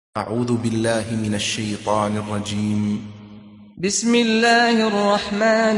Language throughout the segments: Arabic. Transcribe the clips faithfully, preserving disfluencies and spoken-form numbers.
أعوذ بالله من الشيطان الرجيم. بسم الله الرحمن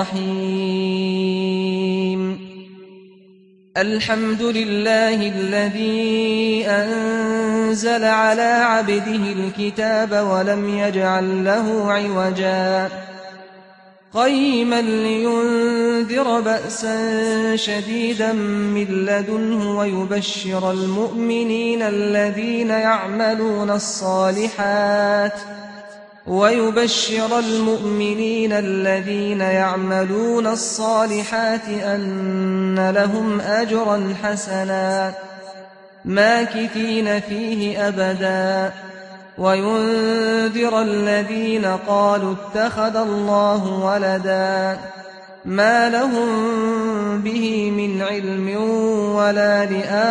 الرحيم. الحمد لله الذي أنزل على عبده الكتاب ولم يجعل له عوجا قيما لينذر بأسا شديدا من لدنه ويبشر المؤمنين الذين يعملون الصالحات ويبشر المؤمنين الذين يعملون الصالحات أن لهم أجرا حسنا ماكثين فيه أبدا وينذر الذين قالوا اتخذ الله ولدا ما لهم به من علم ولا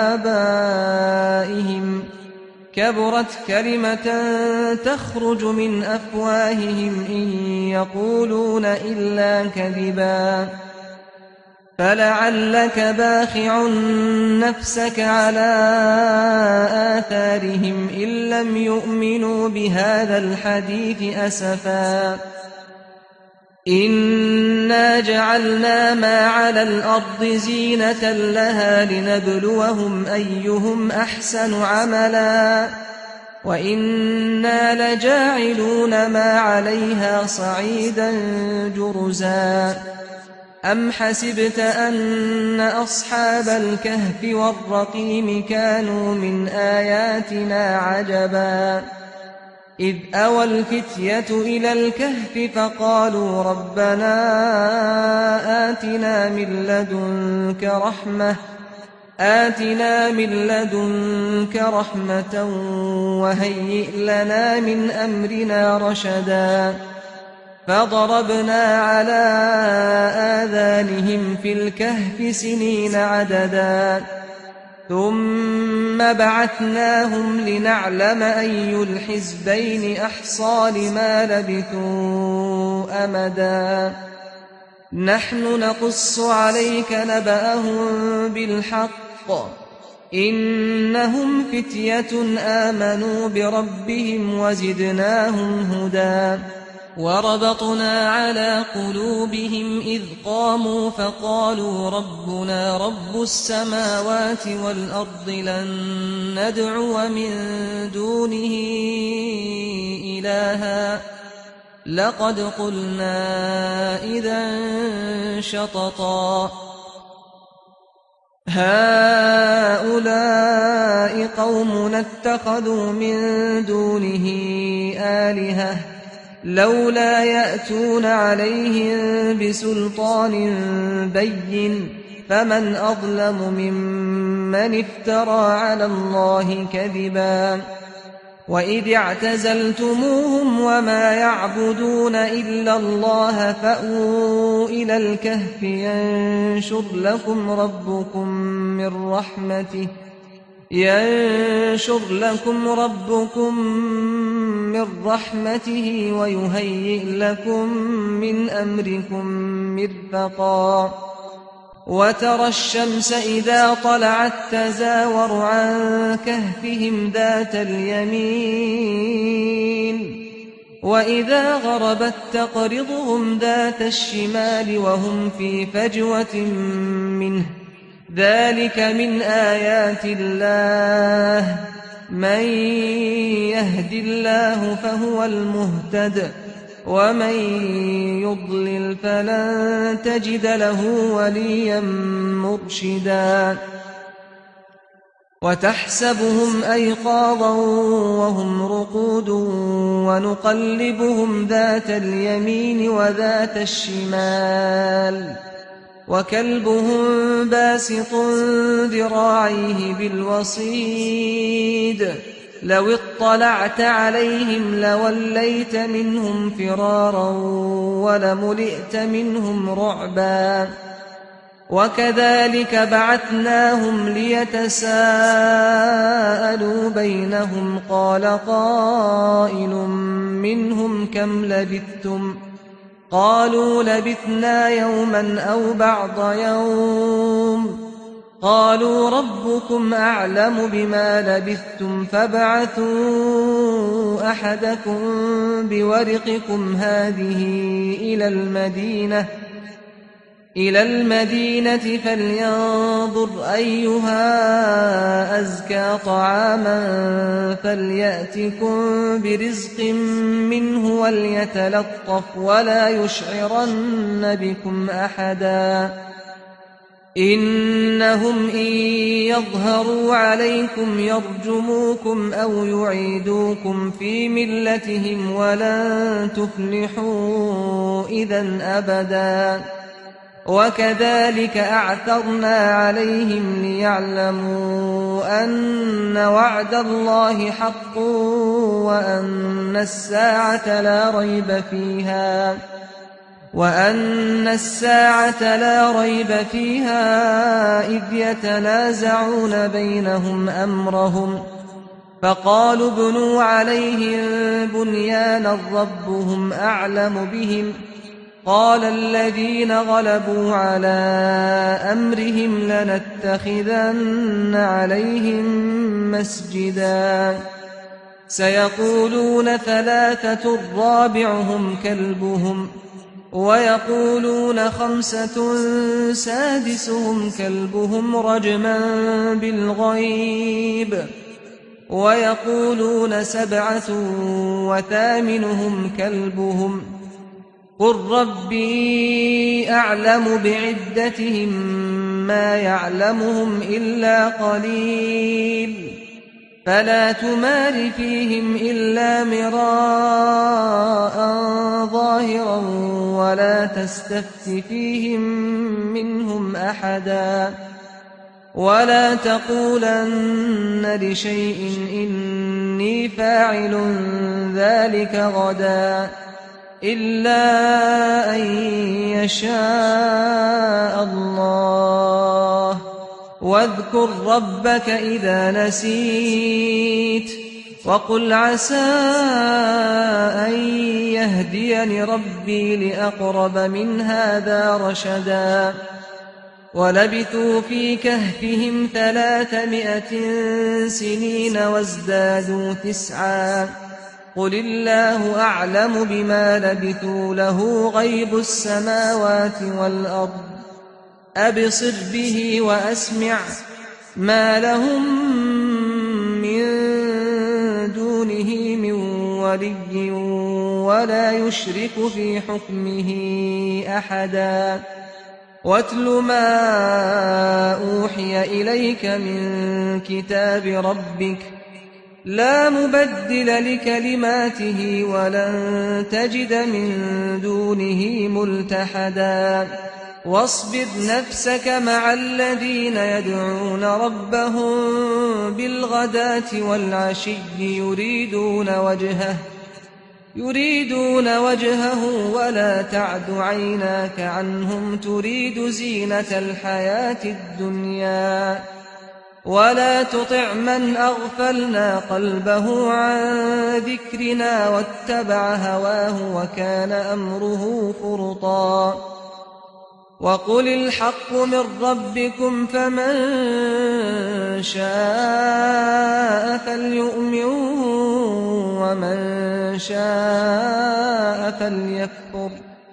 لآبائهم كبرت كلمة تخرج من أفواههم إن يقولون إلا كذبا فلعلك باخع نفسك على آثارهم إن لم يؤمنوا بهذا الحديث أسفا إنا جعلنا ما على الأرض زينة لها لنبلوهم أيهم أحسن عملا وإنا لجاعلون ما عليها صعيدا جرزا أم حسبت أن أصحاب الكهف والرقيم كانوا من آياتنا عجبا إذ أوى الفتية إلى الكهف فقالوا ربنا آتنا من لدنك رحمة آتنا من لدنك رحمة وهيئ لنا من أمرنا رشدا فضربنا على آذانهم في الكهف سنين عددا ثم بعثناهم لنعلم أي الحزبين أحصى لما لبثوا أمدا نحن نقص عليك نبأهم بالحق إنهم فتية آمنوا بربهم وزدناهم هدى وربطنا على قلوبهم إذ قاموا فقالوا ربنا رب السماوات والأرض لن ندعو من دونه إلها لقد قلنا إذا شططا هؤلاء قومنا اتخذوا من دونه آلهة لولا يأتون عليهم بسلطان بين فمن أظلم ممن افترى على الله كذبا وإذ اعتزلتموهم وما يعبدون إلا الله فأووا إلى الكهف ينشر لكم ربكم من رحمته ينشر لكم ربكم من رحمته ويهيئ لكم من أمركم مرفقا وترى الشمس إذا طلعت تزاور عن كهفهم ذات اليمين وإذا غربت تقرضهم ذات الشمال وهم في فجوة منه ذلك من آيات الله من يهد الله فهو المهتد ومن يضلل فلن تجد له وليا مرشدا وتحسبهم أيقاظا وهم رقود ونقلبهم ذات اليمين وذات الشمال وكلبهم باسط ذراعيه بالوصيد لو اطلعت عليهم لوليت منهم فرارا ولملئت منهم رعبا وكذلك بعثناهم ليتساءلوا بينهم قال قائل منهم كم لبثتم قالوا لبثنا يوما أو بعض يوم قالوا ربكم أعلم بما لبثتم فابعثوا أحدكم بورقكم هذه إلى المدينة إلى المدينة فلينظر أيها أزكى طعاما فليأتكم برزق منه وليتلطف ولا يشعرن بكم أحدا إنهم إن يظهروا عليكم يرجموكم أو يعيدوكم في ملتهم ولن تفلحوا إذا أبدا وكذلك أعثرنا عليهم ليعلموا أن وعد الله حق وأن الساعة لا ريب فيها وأن الساعة لا ريب فيها إذ يتنازعون بينهم أمرهم فقالوا ابنوا عليهم بنيانا ربهم أعلم بهم قال الذين غلبوا على أمرهم لنتخذن عليهم مسجدا سيقولون ثلاثة رابعهم كلبهم ويقولون خمسة سادسهم كلبهم رجما بالغيب ويقولون سبعة وثامنهم كلبهم قل ربي أعلم بعدتهم ما يعلمهم إلا قليل فلا تمار فيهم إلا مراء ظاهرا ولا تستفت فيهم منهم أحدا ولا تقولن لشيء إني فاعل ذلك غدا إلا أن يشاء الله واذكر ربك إذا نسيت وقل عسى أن يهديني ربي لأقرب من هذا رشدا ولبثوا في كهفهم ثلاثمائة سنين وازدادوا تسعا قل الله أعلم بما لبثوا له غيب السماوات والأرض أبصر به وأسمع ما لهم من دونه من ولي ولا يشرك في حكمه أحدا واتل ما أوحي إليك من كتاب ربك لا مبدل لكلماته ولن تجد من دونه ملتحدا واصبر نفسك مع الذين يدعون ربهم بالغداة والعشي يريدون وجهه يريدون وجهه ولا تعد عيناك عنهم تريد زينة الحياة الدنيا ولا تطع من أغفلنا قلبه عن ذكرنا واتبع هواه وكان أمره فرطا وقل الحق من ربكم فمن شاء فليؤمن ومن شاء فليكفر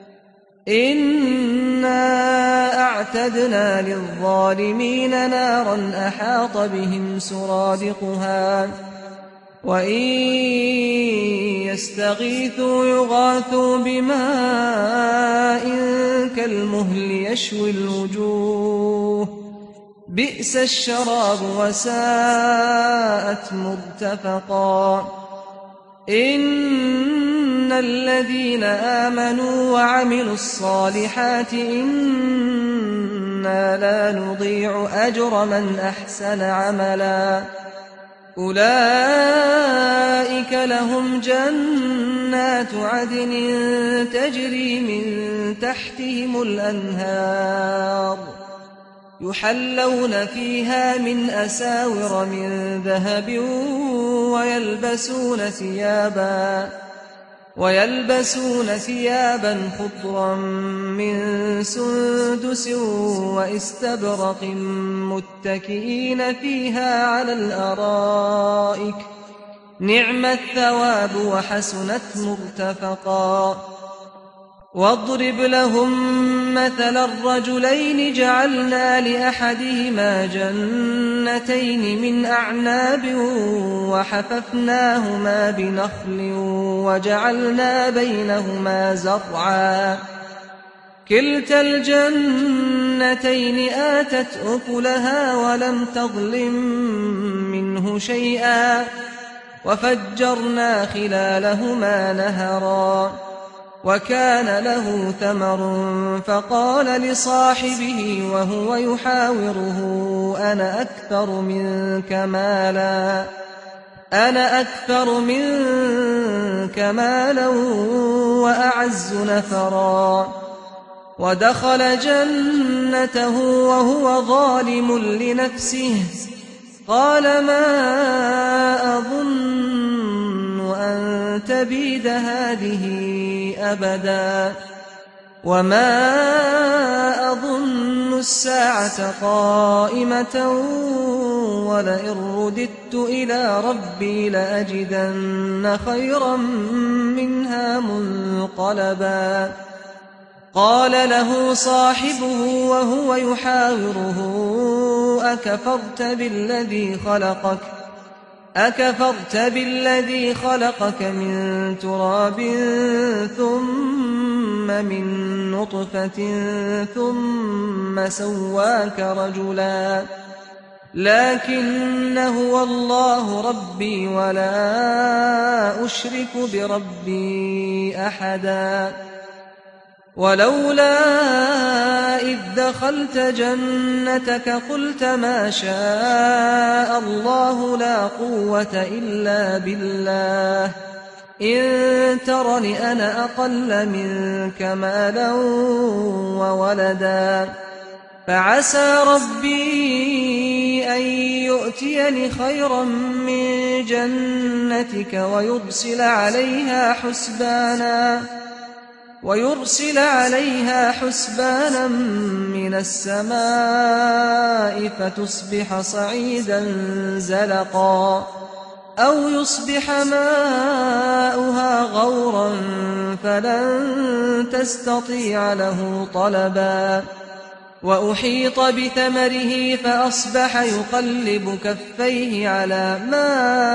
إنا أعتدنا للظالمين نارا أحاط بهم سرادقها وإن يستغيثوا يغاثوا بماء كالمهل يشوي الوجوه بئس الشراب وساءت مرتفقا إن الذين آمنوا وعملوا الصالحات إنا لا نضيع أجر من أحسن عملا أولئك لهم جنات عدن تجري من تحتهم الأنهار يحلون فيها من أساور من ذهب ويلبسون ثيابا ويلبسون ثيابا خضرا من سندس واستبرق متكئين فيها على الأرائك نعم الثواب وحسنت مرتفقا واضرب لهم مثل الرجلين جعلنا لأحدهما جنتين من أعناب وحففناهما بنخل وجعلنا بينهما زرعا كلتا الجنتين آتت أكلها ولم تظلم منه شيئا وفجرنا خلالهما نهرا وكان له ثمر فقال لصاحبه وهو يحاوره أنا أكثر منك مالا أنا أكثر منك مالا وأعز نفرا ودخل جنته وهو ظالم لنفسه قال ما أظن أن تبيد هذه أبدا وما أظن الساعة قائمة ولئن رددت إلى ربي لأجدن خيرا منها منقلبا قال له صاحبه وهو يحاوره أكفرت بالذي خلقك أكفرت بالذي خلقك من تراب ثم من نطفة ثم سواك رجلا لكن هو الله ربي ولا أشرك بربي أحدا ولولا إذ دخلت جنتك قلت ما شاء الله لا قوة إلا بالله إن ترني أنا أقل منك مالا وولدا فعسى ربي أن يؤتيني خيرا من جنتك ويرسل عليها حسبانا ويرسل عليها حسبانا من السماء فتصبح صعيدا زلقا أو يصبح ماؤها غورا فلن تستطيع له طلبا وأحيط بثمره فأصبح يقلب كفيه على ما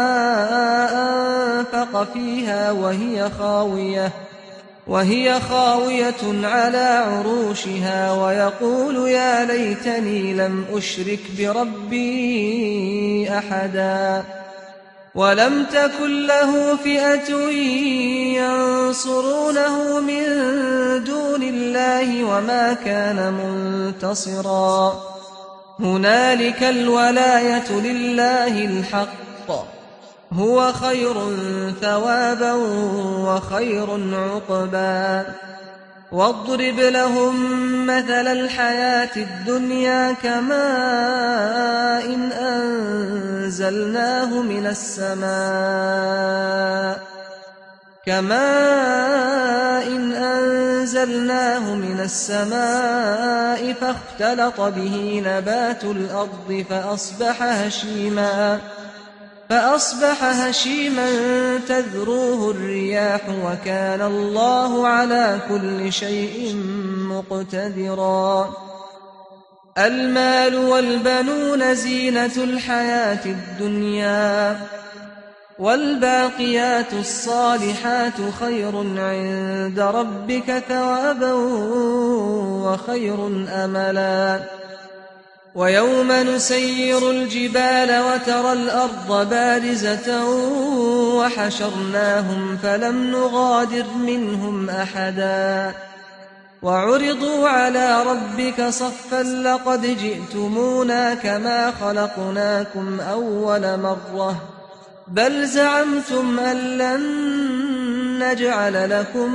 أنفق فيها وهي خاوية وهي خاوية على عروشها ويقول يا ليتني لم أشرك بربي أحدا ولم تكن له فئة ينصرونه من دون الله وما كان منتصرا هنالك الولاية لله الحق هو خير ثوابا وخير عقبا واضرب لهم مثل الحياة الدنيا كماء إن أنزلناه من السماء كماء إن أنزلناه من السماء فاختلط به نبات الأرض فأصبح هشيما فأصبح هشيما تذروه الرياح وكان الله على كل شيء مقتدرا المال والبنون زينة الحياة الدنيا والباقيات الصالحات خير عند ربك ثوابا وخير أملا ويوم نسير الجبال وترى الأرض بارزة وحشرناهم فلم نغادر منهم أحدا وعرضوا على ربك صفا لقد جئتمونا كما خلقناكم أول مرة بل زعمتم أن لن نجعل لكم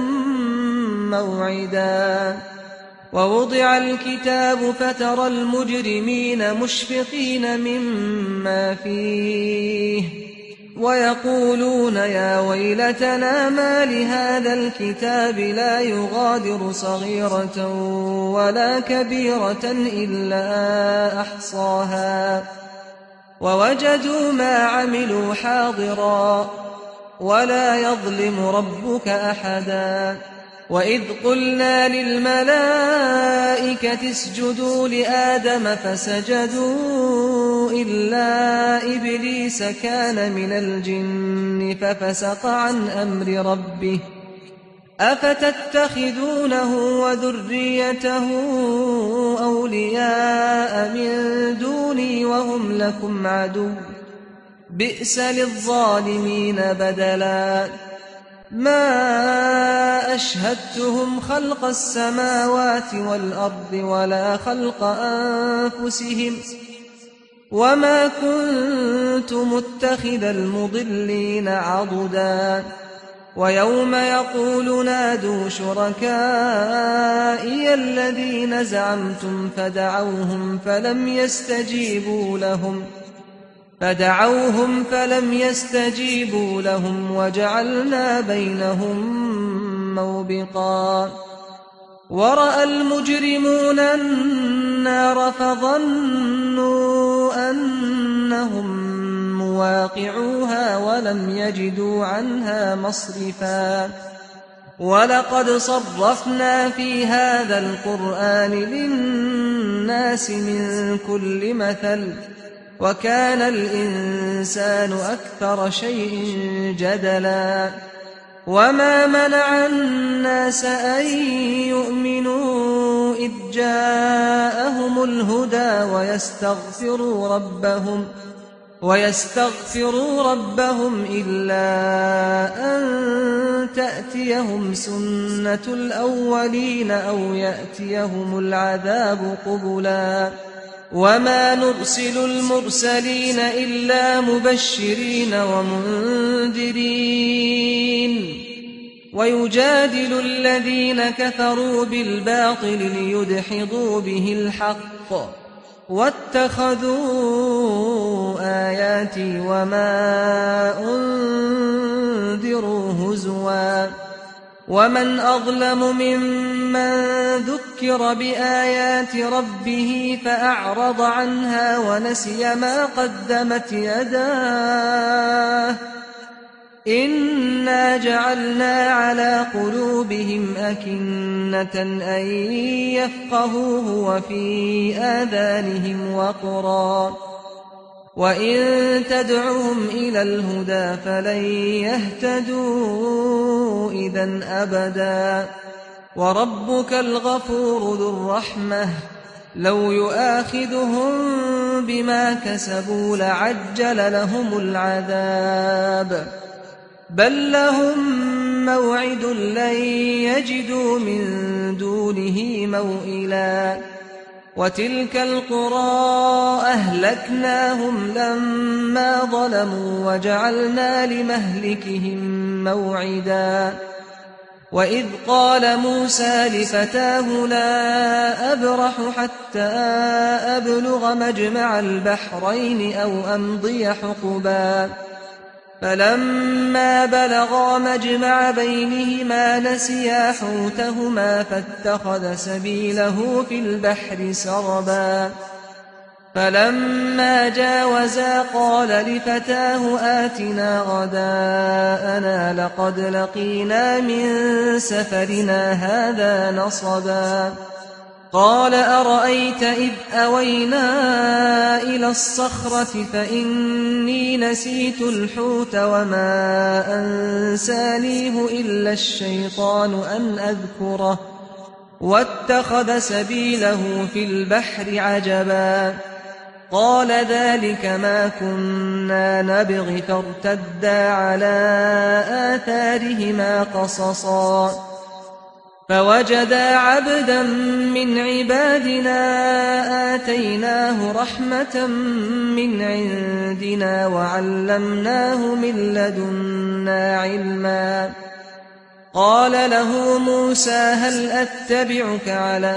موعدا ووضع الكتاب فترى المجرمين مشفقين مما فيه ويقولون يا ويلتنا ما لهذا الكتاب لا يغادر صغيرة ولا كبيرة إلا أحصاها ووجدوا ما عملوا حاضرا ولا يظلم ربك أحدا وإذ قلنا للملائكة اسجدوا لآدم فسجدوا إلا إبليس كان من الجن ففسق عن أمر ربه أفتتخذونه وذريته أولياء من دوني وهم لكم عدو بئس للظالمين بدلا ما أشهدتهم خلق السماوات والأرض ولا خلق أنفسهم وما كنت متخذ المضلين عضدا ويوم يقول نادوا شركائي الذين زعمتم فدعوهم فلم يستجيبوا لهم فدعوهم فلم يستجيبوا لهم وجعلنا بينهم موبقا ورأى المجرمون النار فظنوا أنهم مواقعوها ولم يجدوا عنها مصرفا ولقد صرفنا في هذا القرآن للناس من كل مثل وكان الإنسان أكثر شيء جدلا وما منع الناس أن يؤمنوا إذ جاءهم الهدى ويستغفروا ربهم ويستغفروا ربهم إلا أن تأتيهم سنة الأولين أو يأتيهم العذاب قبلا وما نرسل المرسلين إلا مبشرين ومنذرين ويجادل الذين كفروا بالباطل ليدحضوا به الحق واتخذوا آياتي وما أنذروا هزوا ومن أظلم ممن ذكر بآيات ربه فأعرض عنها ونسي ما قدمت يداه إنا جعلنا على قلوبهم أكنة أن يفقهوه وفي آذانهم وقرا وإن تدعهم إلى الهدى فلن يهتدوا إذا أبدا وربك الغفور ذو الرحمة لو يؤاخذهم بما كسبوا لعجل لهم العذاب بل لهم موعد لن يجدوا من دونه موئلا وتلك القرى أهلكناهم لما ظلموا وجعلنا لمهلكهم موعدا وإذ قال موسى لفتاه لا أبرح حتى أبلغ مجمع البحرين أو أمضي حقبا فلما بلغا مجمع بينهما نسيا حوتهما فاتخذ سبيله في البحر سربا فلما جاوزا قال لفتاه آتنا غداءنا لقد لقينا من سفرنا هذا نصبا قال أرأيت إذ أوينا إلى الصخرة فإني نسيت الحوت وما أنسانيه إلا الشيطان أن أذكره واتخذ سبيله في البحر عجبا قال ذلك ما كنا نبغي فارتدا على آثارهما قصصا فوجدا عبدا من عبادنا آتيناه رحمة من عندنا وعلمناه من لدنا علما قال له موسى هل أتبعك على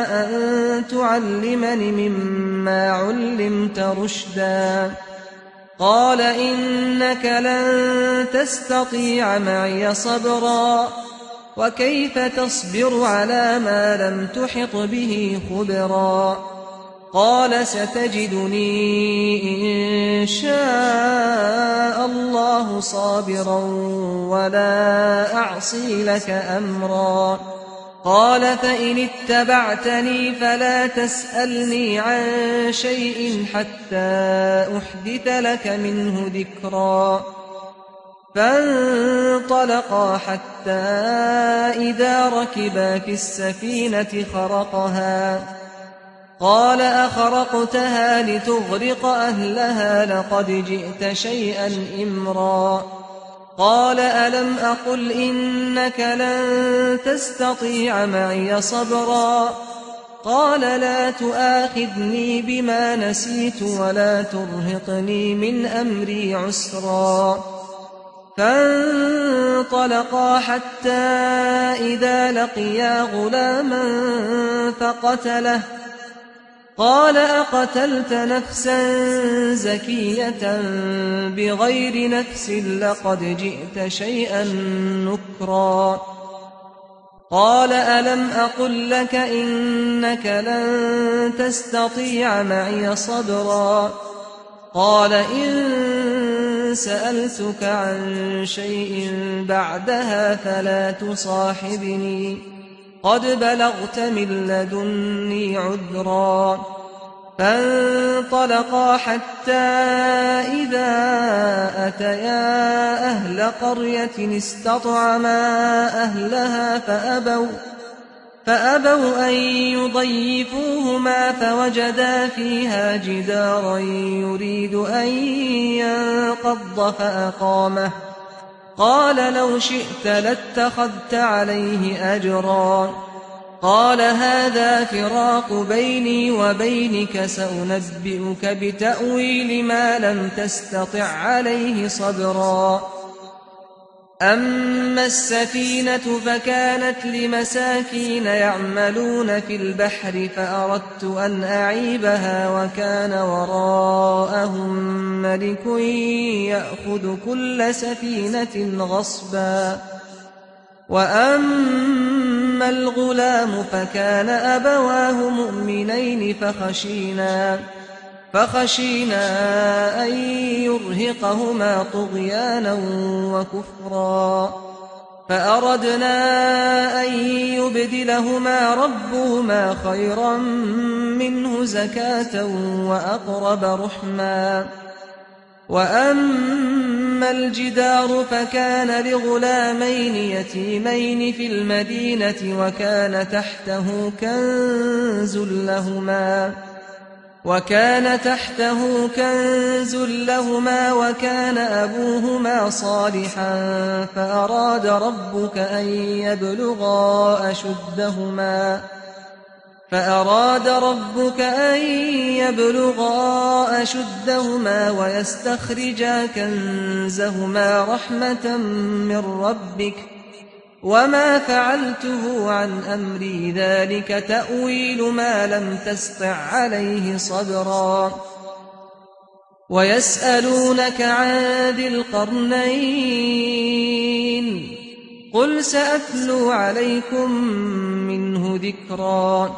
أن تعلمني مما علمت رشدا قال إنك لن تستطيع معي صبرا وكيف تصبر على ما لم تحط به خبرا قال ستجدني إن شاء الله صابرا ولا أعصي لك أمرا قال فإن اتبعتني فلا تسألني عن شيء حتى أحدث لك منه ذكرا فانطلقا حتى إذا ركبا في السفينة خرقها قال أخرقتها لتغرق أهلها لقد جئت شيئا إمرا قال ألم أقل إنك لن تستطيع معي صبرا قال لا تؤاخذني بما نسيت ولا ترهقني من أمري عسرا فانطلقا حتى إذا لقيا غلاما فقتله قال أقتلت نفسا زكية بغير نفس لقد جئت شيئا نكرا قال ألم أقل لك إنك لن تستطيع معي صبرا قال إن سألتك عن شيء بعدها فلا تصاحبني قد بلغت من لدني عذرا فانطلقا حتى إذا أتيا أهل قرية استطعما أهلها فأبوا فأبوا أن يضيفوهما فوجدا فيها جدارا يريد أن ينقض فأقامه قال لو شئت لاتخذت عليه أجرا قال هذا فراق بيني وبينك سأنبئك بتأويل ما لم تستطع عليه صبرا أما السفينة فكانت لمساكين يعملون في البحر فأردت أن أعيبها وكان وراءهم ملك يأخذ كل سفينة غصبا وأما الغلام فكان أبواه مؤمنين فخشينا فخشينا أن يرهقهما طغيانا وكفرا فأردنا أن يبدلهما ربهما خيرا منه زكاة وأقرب رحما وأما الجدار فكان لغلامين يتيمين في المدينة وكان تحته كنز لهما وكان تحته كنز لهما وكان أبوهما صالحا فأراد ربك أن يبلغا أشدهما فأراد ربك أن يبلغا أشدهما ويستخرجا كنزهما رحمة من ربك وما فعلته عن أمري ذلك تأويل ما لم تسطع عليه صبرا ويسألونك عن ذي القرنين قل سأتلو عليكم منه ذكرا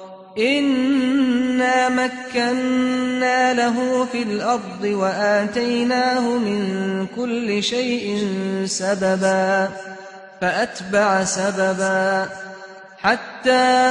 إنا مكنا له في الأرض وآتيناه من كل شيء سببا فأتبع سببا حتى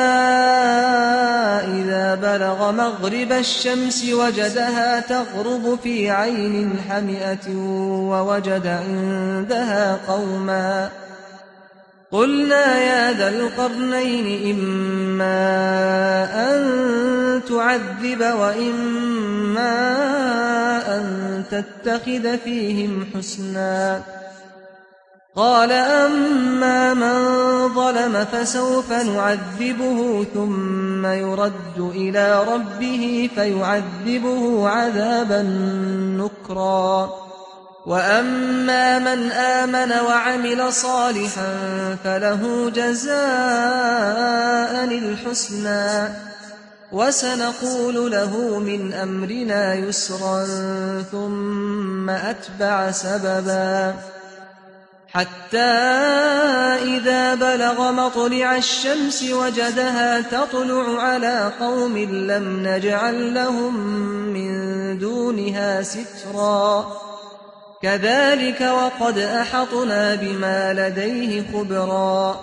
إذا بلغ مغرب الشمس وجدها تغرب في عين حمئة ووجد عندها قوما قلنا يا ذا القرنين إما أن تعذب وإما أن تتخذ فيهم حسنا قال أما من ظلم فسوف نعذبه ثم يرد إلى ربه فيعذبه عذابا نكرا وأما من آمن وعمل صالحا فله جزاء الحسنى وسنقول له من أمرنا يسرا ثم أتبع سببا حتى إذا بلغ مطلع الشمس وجدها تطلع على قوم لم نجعل لهم من دونها سترا كذلك وقد أحطنا بما لديه خبرا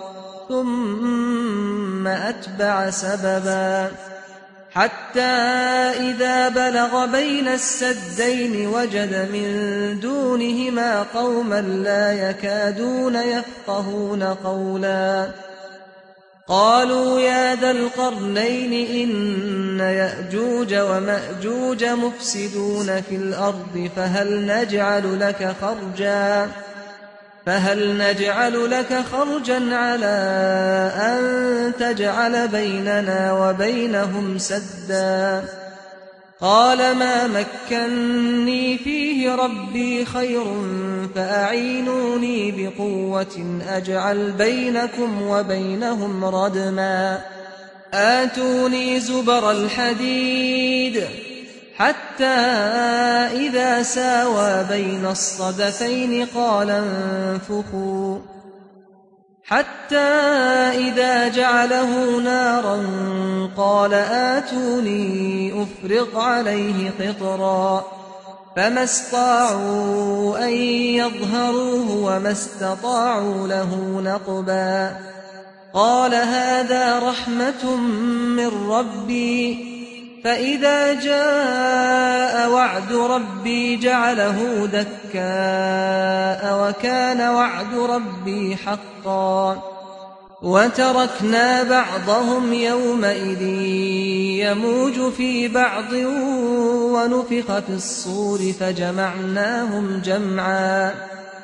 ثم أتبع سببا حتى إذا بلغ بين السدين وجد من دونهما قوما لا يكادون يفقهون قولا قالوا يا ذا القرنين إن يأجوج ومأجوج مفسدون في الأرض فهل نجعل لك خرجا فهل نجعل لك خرجا على أن تجعل بيننا وبينهم سدا قال ما مكني فيه ربي خير فأعينوني بقوة أجعل بينكم وبينهم ردما آتوني زبر الحديد حتى إذا ساوى بين الصدفين قال انفخوا حتى إذا جعله نارا قال آتوني أفرغ عليه قطرا فما استطاعوا أن يظهروه وما استطاعوا له نقبا قال هذا رحمة من ربي فإذا جاء وعد ربي جعله دكاء وكان وعد ربي حقا وتركنا بعضهم يومئذ يموج في بعض ونفخ في الصور فجمعناهم جمعا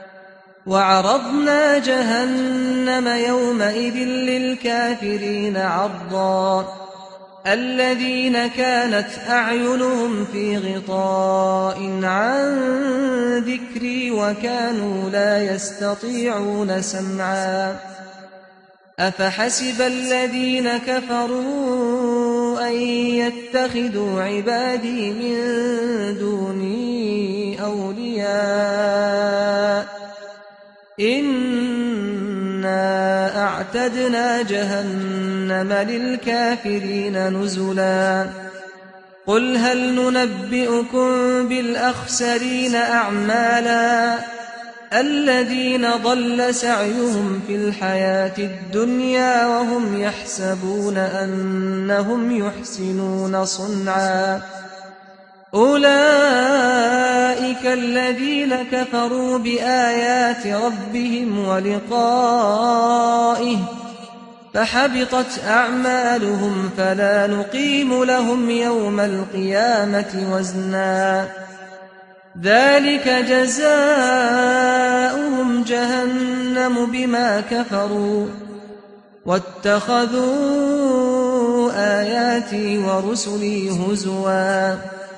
وعرضنا جهنم يومئذ للكافرين عرضا الذين كانت أعينهم في غطاء عن ذكري وكانوا لا يستطيعون سمعا أفحسب الذين كفروا أن يتخذوا عبادي من دوني أولياء إنا أعتدنا جهنم للكافرين نزلا قل هل ننبئكم بالأخسرين أعمالا الذين ضل سعيهم في الحياة الدنيا وهم يحسبون أنهم يحسنون صنعا أولئك الذين كفروا بآيات ربهم ولقائه فحبطت أعمالهم فلا نقيم لهم يوم القيامة وزنا ذلك جزاؤهم جهنم بما كفروا واتخذوا آياتي ورسلي هزوا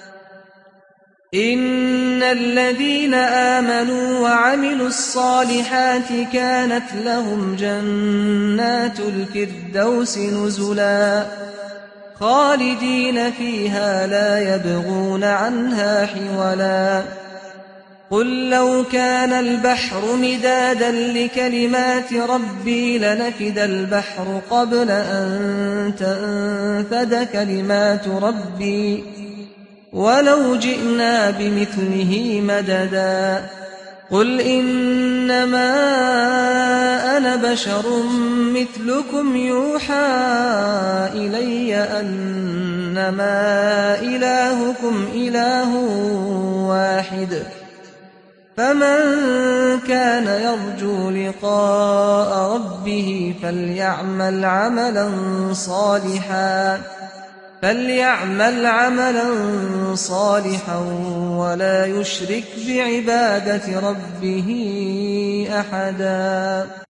إن الذين آمنوا وعملوا الصالحات كانت لهم جنات الفردوس نزلا خالدين فيها لا يبغون عنها حولا قل لو كان البحر مدادا لكلمات ربي لنفد البحر قبل أن تنفد كلمات ربي ولو جئنا بمثله مددا قل إنما أنا بشر مثلكم يوحى إلي أنما إلهكم إله واحد فمن كان يرجو لقاء ربه فليعمل عملا صالحا فليعمل عملا صالحا ولا يشرك بعبادة ربه أحدا.